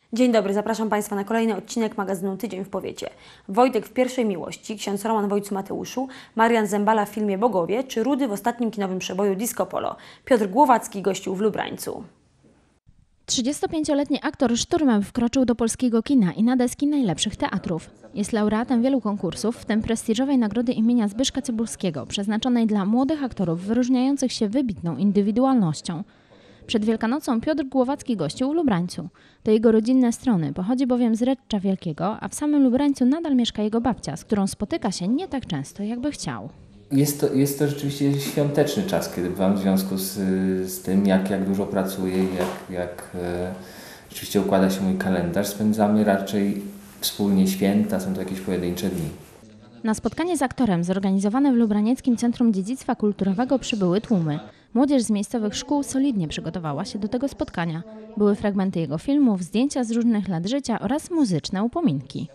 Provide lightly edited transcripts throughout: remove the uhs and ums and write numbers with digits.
Dzień dobry, zapraszam Państwa na kolejny odcinek magazynu Tydzień w Powiecie. Wojtek w Pierwszej Miłości, ksiądz Roman w Ojcu Mateuszu, Marian Zembala w filmie Bogowie czy Rudy w ostatnim kinowym przeboju Disco Polo. Piotr Głowacki gościł w Lubrańcu. 35-letni aktor szturmem wkroczył do polskiego kina i na deski najlepszych teatrów. Jest laureatem wielu konkursów, w tym prestiżowej nagrody imienia Zbyszka Cybulskiego, przeznaczonej dla młodych aktorów wyróżniających się wybitną indywidualnością. Przed Wielkanocą Piotr Głowacki gościł w Lubrańcu. To jego rodzinne strony, pochodzi bowiem z Redcza Wielkiego, a w samym Lubrańcu nadal mieszka jego babcia, z którą spotyka się nie tak często, jakby chciał. Jest to rzeczywiście świąteczny czas, kiedy bywam w związku z tym, jak dużo pracuję i jak rzeczywiście układa się mój kalendarz. Spędzamy raczej wspólnie święta, są to jakieś pojedyncze dni. Na spotkanie z aktorem zorganizowane w Lubranieckim Centrum Dziedzictwa Kulturowego przybyły tłumy. Młodzież z miejscowych szkół solidnie przygotowała się do tego spotkania. Były fragmenty jego filmów, zdjęcia z różnych lat życia oraz muzyczne upominki.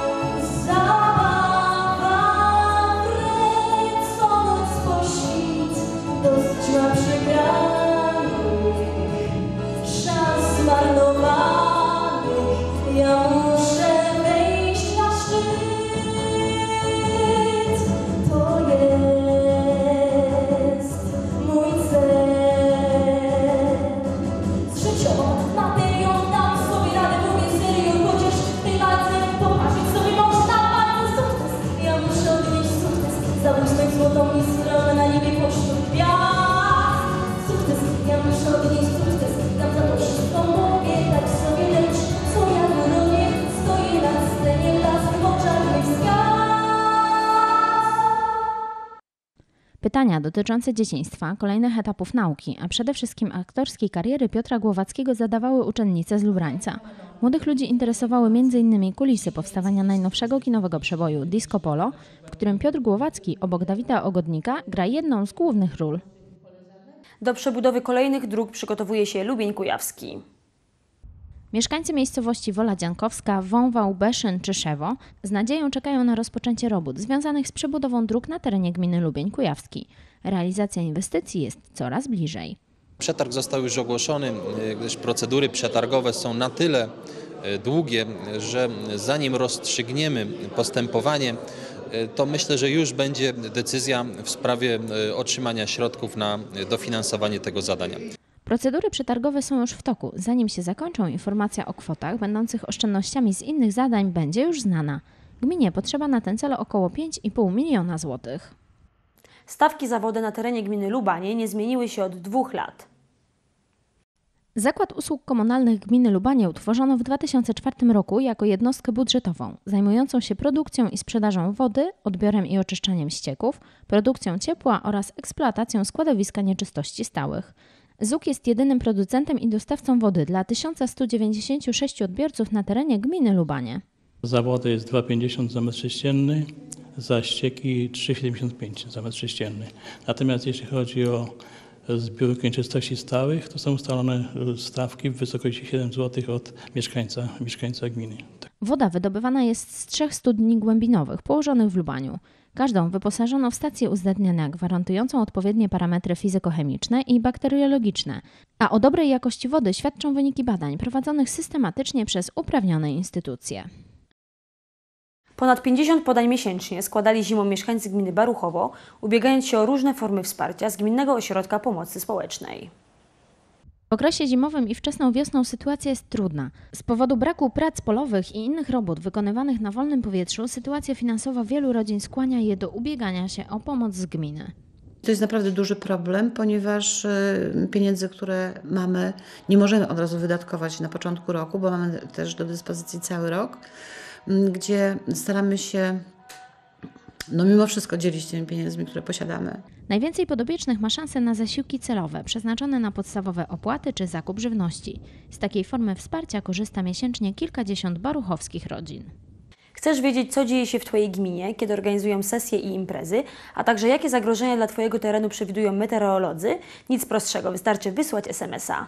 Pytania dotyczące dzieciństwa, kolejnych etapów nauki, a przede wszystkim aktorskiej kariery Piotra Głowackiego zadawały uczennice z Lubrańca. Młodych ludzi interesowały m.in. kulisy powstawania najnowszego kinowego przeboju Disco Polo, w którym Piotr Głowacki obok Dawida Ogodnika gra jedną z głównych ról. Do przebudowy kolejnych dróg przygotowuje się Lubień Kujawski. Mieszkańcy miejscowości Wola Dziankowska, Wąwał, Beszyn czy Szewo z nadzieją czekają na rozpoczęcie robót związanych z przebudową dróg na terenie gminy Lubień Kujawski. Realizacja inwestycji jest coraz bliżej. Przetarg został już ogłoszony, gdyż procedury przetargowe są na tyle długie, że zanim rozstrzygniemy postępowanie, to myślę, że już będzie decyzja w sprawie otrzymania środków na dofinansowanie tego zadania. Procedury przetargowe są już w toku. Zanim się zakończą, informacja o kwotach będących oszczędnościami z innych zadań będzie już znana. Gminie potrzeba na ten cel około 5,5 miliona złotych. Stawki za wodę na terenie gminy Lubanie nie zmieniły się od 2 lat. Zakład Usług Komunalnych Gminy Lubanie utworzono w 2004 roku jako jednostkę budżetową, zajmującą się produkcją i sprzedażą wody, odbiorem i oczyszczaniem ścieków, produkcją ciepła oraz eksploatacją składowiska nieczystości stałych. ZUK jest jedynym producentem i dostawcą wody dla 1196 odbiorców na terenie gminy Lubanie. Za wodę jest 2,50 za metr sześcienny, za ścieki 3,75 za metr sześcienny. Natomiast jeśli chodzi o zbiórkę nieczystości stałych, to są ustalone stawki w wysokości 7 zł od mieszkańca gminy. Woda wydobywana jest z 3 studni głębinowych położonych w Lubaniu. Każdą wyposażono w stację uzdatniania gwarantującą odpowiednie parametry fizykochemiczne i bakteriologiczne, a o dobrej jakości wody świadczą wyniki badań prowadzonych systematycznie przez uprawnione instytucje. Ponad 50 podań miesięcznie składali zimą mieszkańcy gminy Baruchowo, ubiegając się o różne formy wsparcia z Gminnego Ośrodka Pomocy Społecznej. W okresie zimowym i wczesną wiosną sytuacja jest trudna. Z powodu braku prac polowych i innych robót wykonywanych na wolnym powietrzu sytuacja finansowa wielu rodzin skłania je do ubiegania się o pomoc z gminy. To jest naprawdę duży problem, ponieważ pieniędzy, które mamy, nie możemy od razu wydatkować na początku roku, bo mamy też do dyspozycji cały rok, gdzie staramy się mimo wszystko dzielić tymi pieniędzmi, które posiadamy. Najwięcej podopiecznych ma szansę na zasiłki celowe, przeznaczone na podstawowe opłaty czy zakup żywności. Z takiej formy wsparcia korzysta miesięcznie kilkadziesiąt baruchowskich rodzin. Chcesz wiedzieć, co dzieje się w Twojej gminie, kiedy organizują sesje i imprezy, a także jakie zagrożenia dla Twojego terenu przewidują meteorolodzy? Nic prostszego, wystarczy wysłać SMS-a.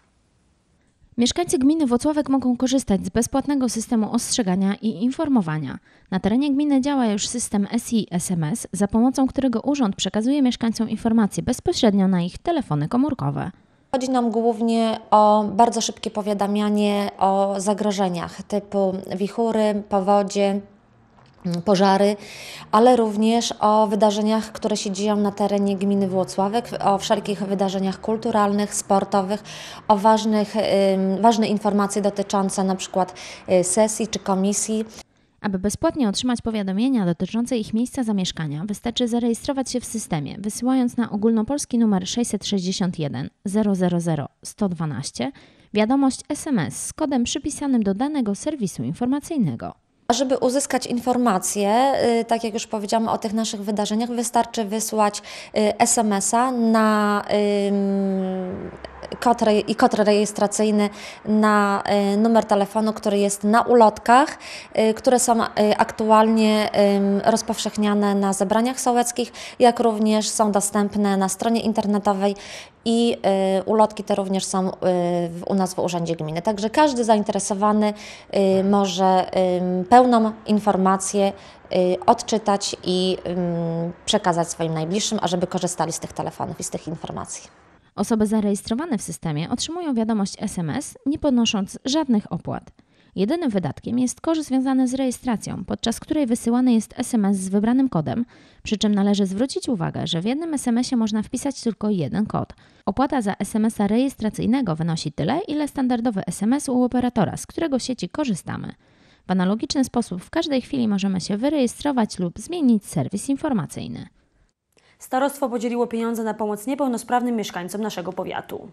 Mieszkańcy gminy Włocławek mogą korzystać z bezpłatnego systemu ostrzegania i informowania. Na terenie gminy działa już system SI SMS, za pomocą którego urząd przekazuje mieszkańcom informacje bezpośrednio na ich telefony komórkowe. Chodzi nam głównie o bardzo szybkie powiadamianie o zagrożeniach typu wichury, powodzie, pożary, ale również o wydarzeniach, które się dzieją na terenie gminy Włocławek, o wszelkich wydarzeniach kulturalnych, sportowych, o ważne informacje dotyczące na przykład sesji czy komisji. Aby bezpłatnie otrzymać powiadomienia dotyczące ich miejsca zamieszkania, wystarczy zarejestrować się w systemie, wysyłając na ogólnopolski numer 661 000 112 wiadomość SMS z kodem przypisanym do danego serwisu informacyjnego. Żeby uzyskać informacje, tak jak już powiedziałam o tych naszych wydarzeniach, wystarczy wysłać SMS-a na kod rejestracyjny na numer telefonu, który jest na ulotkach, które są aktualnie rozpowszechniane na zebraniach sołeckich, jak również są dostępne na stronie internetowej i ulotki te również są u nas w Urzędzie Gminy. Także każdy zainteresowany może pełną informację odczytać i przekazać swoim najbliższym, ażeby korzystali z tych telefonów i z tych informacji. Osoby zarejestrowane w systemie otrzymują wiadomość SMS, nie ponosząc żadnych opłat. Jedynym wydatkiem jest koszt związany z rejestracją, podczas której wysyłany jest SMS z wybranym kodem, przy czym należy zwrócić uwagę, że w jednym SMS-ie można wpisać tylko jeden kod. Opłata za SMS-a rejestracyjnego wynosi tyle, ile standardowy SMS u operatora, z którego sieci korzystamy. W analogiczny sposób w każdej chwili możemy się wyrejestrować lub zmienić serwis informacyjny. Starostwo podzieliło pieniądze na pomoc niepełnosprawnym mieszkańcom naszego powiatu.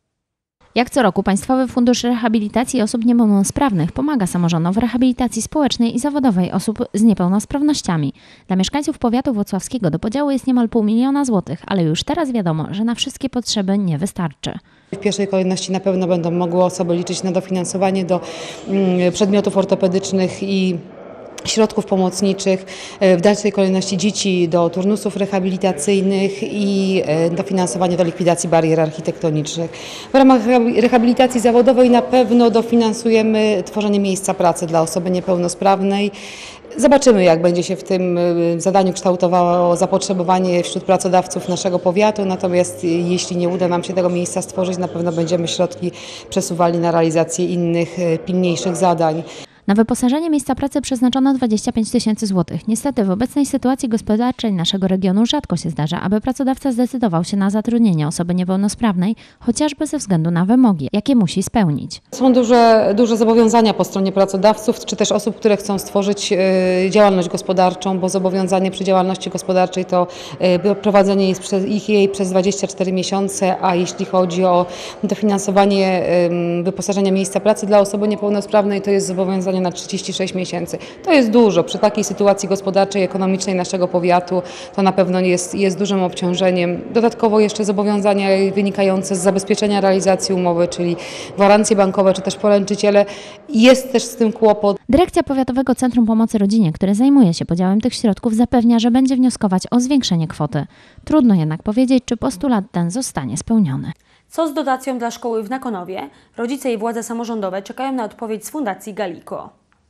Jak co roku Państwowy Fundusz Rehabilitacji Osób Niepełnosprawnych pomaga samorządom w rehabilitacji społecznej i zawodowej osób z niepełnosprawnościami. Dla mieszkańców powiatu włocławskiego do podziału jest niemal 500 000 złotych, ale już teraz wiadomo, że na wszystkie potrzeby nie wystarczy. W pierwszej kolejności na pewno będą mogły osoby liczyć na dofinansowanie do przedmiotów ortopedycznych i środków pomocniczych, w dalszej kolejności dzieci do turnusów rehabilitacyjnych i dofinansowanie do likwidacji barier architektonicznych. W ramach rehabilitacji zawodowej na pewno dofinansujemy tworzenie miejsca pracy dla osoby niepełnosprawnej. Zobaczymy, jak będzie się w tym zadaniu kształtowało zapotrzebowanie wśród pracodawców naszego powiatu, natomiast jeśli nie uda nam się tego miejsca stworzyć, na pewno będziemy środki przesuwali na realizację innych, pilniejszych zadań. Na wyposażenie miejsca pracy przeznaczono 25 000 złotych. Niestety w obecnej sytuacji gospodarczej naszego regionu rzadko się zdarza, aby pracodawca zdecydował się na zatrudnienie osoby niepełnosprawnej, chociażby ze względu na wymogi, jakie musi spełnić. Są duże zobowiązania po stronie pracodawców, czy też osób, które chcą stworzyć działalność gospodarczą, bo zobowiązanie przy działalności gospodarczej to prowadzenie jej przez 24 miesiące, a jeśli chodzi o dofinansowanie wyposażenia miejsca pracy dla osoby niepełnosprawnej, to jest zobowiązanie na 36 miesięcy. To jest dużo. Przy takiej sytuacji gospodarczej, ekonomicznej naszego powiatu to na pewno jest dużym obciążeniem. Dodatkowo jeszcze zobowiązania wynikające z zabezpieczenia realizacji umowy, czyli gwarancje bankowe, czy też poręczyciele. Jest też z tym kłopot. Dyrekcja Powiatowego Centrum Pomocy Rodzinie, które zajmuje się podziałem tych środków, zapewnia, że będzie wnioskować o zwiększenie kwoty. Trudno jednak powiedzieć, czy postulat ten zostanie spełniony. Co z dotacją dla szkoły w Nakonowie? Rodzice i władze samorządowe czekają na odpowiedź z Fundacji Galiko.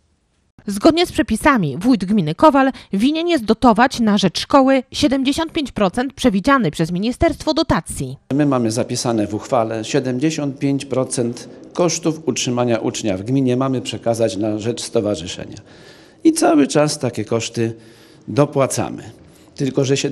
Zgodnie z przepisami wójt gminy Kowal winien jest dotować na rzecz szkoły 75% przewidzianej przez ministerstwo dotacji. My mamy zapisane w uchwale 75% kosztów utrzymania ucznia w gminie mamy przekazać na rzecz stowarzyszenia. I cały czas takie koszty dopłacamy. Tylko że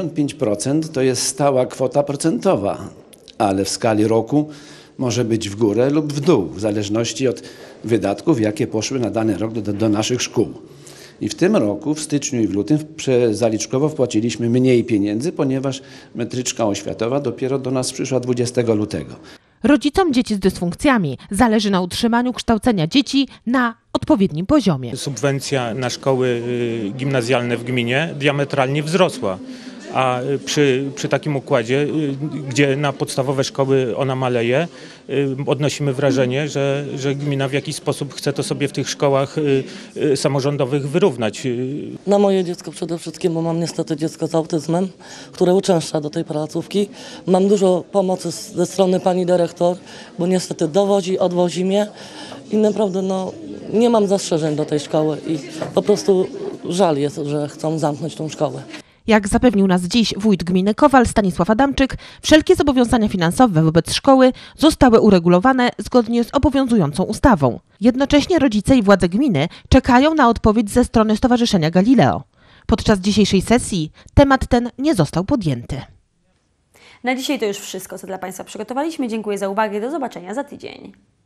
75% to jest stała kwota procentowa, ale w skali roku może być w górę lub w dół, w zależności od wydatków, jakie poszły na dany rok do naszych szkół. I w tym roku, w styczniu i w lutym zaliczkowo wpłaciliśmy mniej pieniędzy, ponieważ metryczka oświatowa dopiero do nas przyszła 20 lutego. Rodzicom dzieci z dysfunkcjami zależy na utrzymaniu kształcenia dzieci na odpowiednim poziomie. Subwencja na szkoły gimnazjalne w gminie diametralnie wzrosła. A przy takim układzie, gdzie na podstawowe szkoły ona maleje, odnosimy wrażenie, że gmina w jakiś sposób chce to sobie w tych szkołach samorządowych wyrównać. Na moje dziecko przede wszystkim, bo mam niestety dziecko z autyzmem, które uczęszcza do tej placówki. Mam dużo pomocy ze strony pani dyrektor, bo niestety dowozi, odwozi mnie i naprawdę nie mam zastrzeżeń do tej szkoły i po prostu żal jest, że chcą zamknąć tą szkołę. Jak zapewnił nas dziś wójt gminy Kowal Stanisław Adamczyk, wszelkie zobowiązania finansowe wobec szkoły zostały uregulowane zgodnie z obowiązującą ustawą. Jednocześnie rodzice i władze gminy czekają na odpowiedź ze strony Stowarzyszenia Galileo. Podczas dzisiejszej sesji temat ten nie został podjęty. Na dzisiaj to już wszystko, co dla Państwa przygotowaliśmy. Dziękuję za uwagę i do zobaczenia za tydzień.